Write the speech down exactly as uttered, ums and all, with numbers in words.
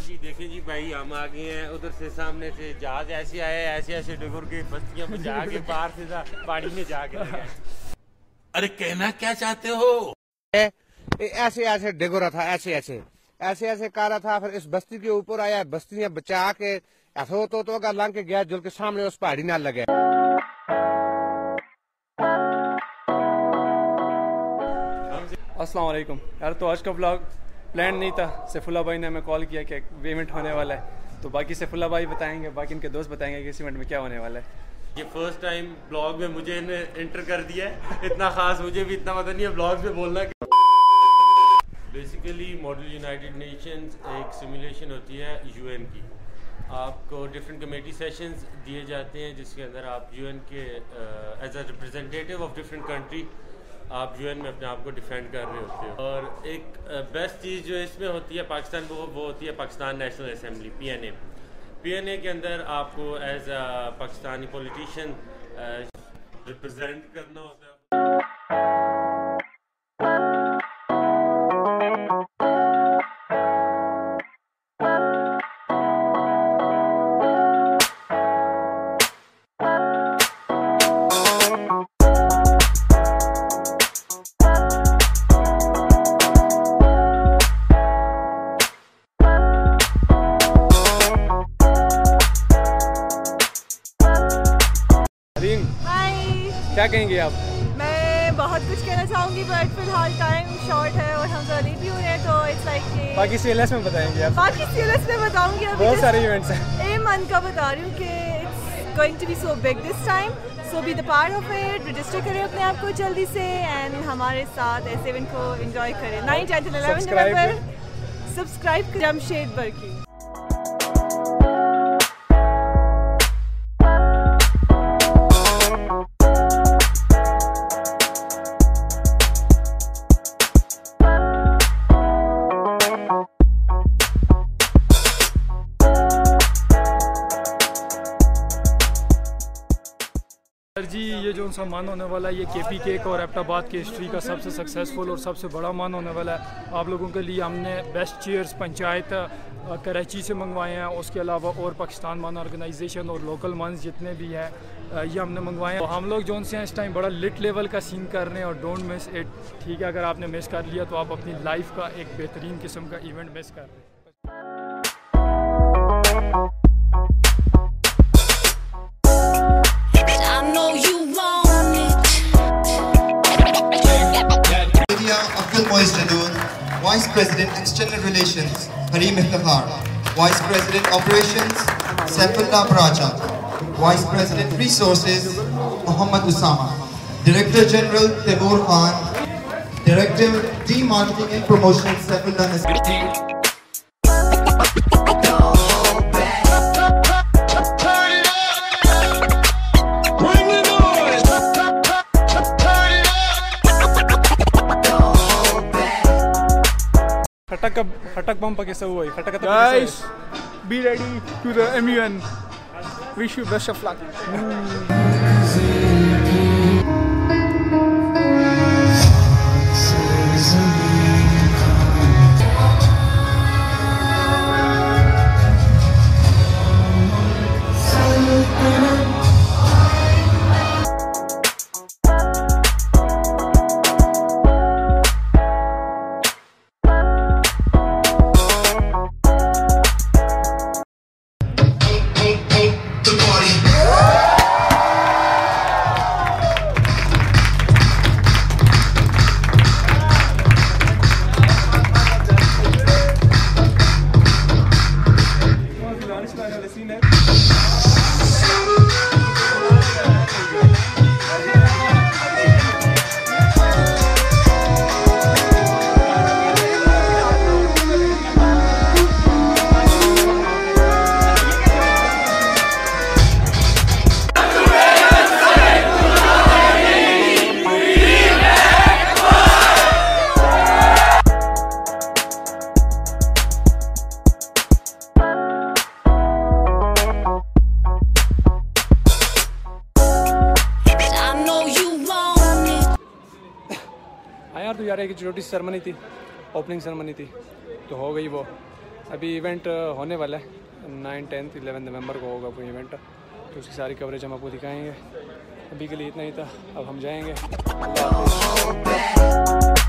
जी देखें जी भाई, हम आ गए हैं उधर से, सामने से जहाज ऐसे आए, ऐसे ऐसे डगर के बस्तियां बचा के बाहर से पानी में जाके लगे। अरे कहना क्या चाहते हो? ऐसे ऐसे डिग रहा था, ऐसे ऐसे ऐसे ऐसे कर रहा था, फिर इस बस्ती के ऊपर आया, बस्तियां बचा के ऐसा हो तो, तो अगर लंघ के गया, जुल के सामने उस पहाड़ी ना लगे। अस्सलाम वालेकुम यार, तो आज का ब्लॉग प्लान नहीं था। सैफुल्ला भाई ने हमें कॉल किया कि इवेंट होने वाला है, तो बाकी सैफुल्ला भाई बताएंगे, बाकी इनके दोस्त बताएंगे कि इस इवेंट में क्या होने वाला है। ये फर्स्ट टाइम ब्लॉग में मुझे इंटर कर दिया है, इतना खास मुझे भी इतना पता नहीं है ब्लॉग में बोलना। बेसिकली मॉडल यूनाइटेड नेशंस एक सिमुलेशन होती है यूएन की। आपको डिफरेंट कमेटी सेशंस दिए जाते हैं जिसके अंदर आप यूएन के as a representative of different country आप यूएन में अपने आप को डिफेंड कर रहे होते हो। और एक बेस्ट चीज़ जो इसमें होती है पाकिस्तान को, वो होती है Pakistan national assembly PNA. PNA के अंदर आपको as a Pakistani politician represent करना होता है। क्या कहेंगे आप? मैं बहुत कुछ कहना चाहूँगी बट फिलहाल टाइम शॉर्ट है और हम ज़रा लेट भी हो रहे हैं, तो इट्स लाइक बाकी सीएलएस में बताएंगे आप? बाकी सीएलएस में बताऊँगी। बहुत सारे इवेंट्स हैं। ए मन का बता रही हूँ कि it's going to be so big this time, so be the part of it. Register करें अपने आप को जल्दी से एंड हमारे साथ ऐसे इवेंट को एंजॉय करें। Nine tenth and eleven November subscribe करें जमशेद बर्की। जी ये जो सा मान होने वाला है, ये केपी केक और एबटाबाद की हिस्ट्री का सबसे सक्सेसफुल और सबसे बड़ा मान होने वाला है। आप लोगों के लिए हमने बेस्ट चेयर्स पंचायत कराची से मंगवाए हैं, उसके अलावा और पाकिस्तान मान ऑर्गेनाइजेशन और लोकल मान जितने भी हैं ये हमने मंगवाए हैं। तो हम लोग जो से इस टाइम बड़ा लिट लेवल का सीन कर रहे हैं और डोंट मिस इट। ठीक है, अगर आपने मिस कर लिया तो आप अपनी लाइफ का एक बेहतरीन किस्म का इवेंट मिस कर रहे हैं। Vice President External Relations Harim Iftikhar, Vice President Operations Saifullah Baraja, Vice President Resources Muhammad Usama, Director General Teboor Khan, Director D-Marketing and Promotion Saifullah Nasir. खटक खटक बम पर कैसे हुआ? Khattak guys be ready to the M U N, wish you best of luck. यार तो यार एक छोटी ceremony थी, opening ceremony थी तो हो गई वो। अभी इवेंट होने वाला है, नाइन टेंथ इलेवन नवंबर को होगा वो इवेंट, तो उसकी सारी कवरेज हम आपको दिखाएंगे। अभी के लिए इतना ही था, अब हम जाएंगे।